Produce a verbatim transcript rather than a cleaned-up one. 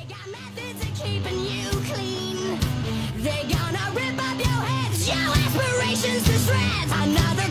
They got methods of keeping you clean. They're gonna rip up your heads, your aspirations to shreds. Another